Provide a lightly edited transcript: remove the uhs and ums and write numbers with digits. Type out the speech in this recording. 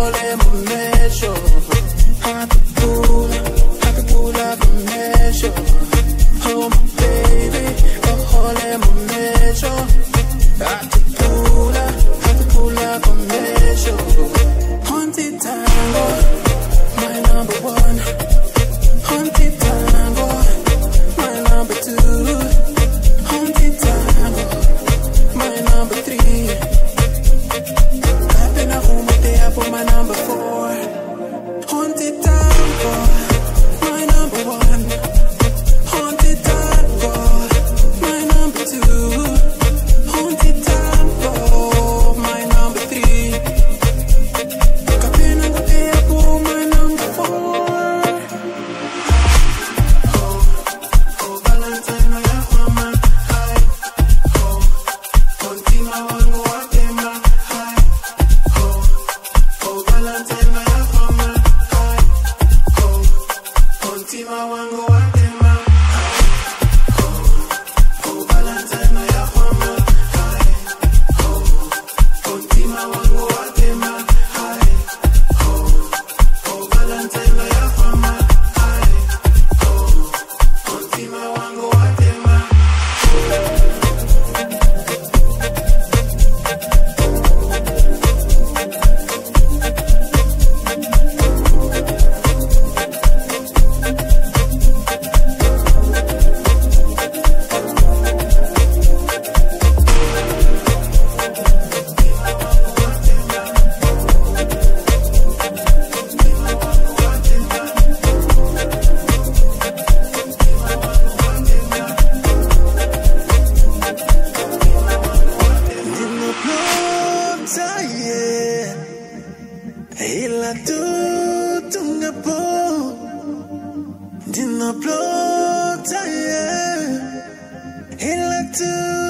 hole mumesho. Have to pull up a measure. Oh my baby, a hole mumesho. Have to pull up a measure. Haunted tango, my number one. Haunted tango, my number two. Haunted tango, my number three. I've been a home with the apple, my number four. Haunted tango, my number one. Haunted tango, my number two. Haunted tango, my number three. I've been with the apple, my number four. Oh, Valentine, I have mama, hi. Kontima wangu watema, hi. Oh, Valentine, I have mama, hi. Kontima wangu watema, hi. Oh, Valentine, I have mama, hi. Kontima wangu watema, hi. Oh, Valentine, I have mama, hi. Kontima wangu watema. Ila tu tungapo dinaplota, ila tu